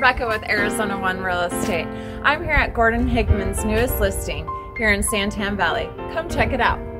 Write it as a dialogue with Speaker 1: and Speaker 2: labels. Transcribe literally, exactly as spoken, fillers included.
Speaker 1: Rebecca with Arizona One Real Estate. I'm here at Gordon Hageman's newest listing here in Santan Valley. Come check it out.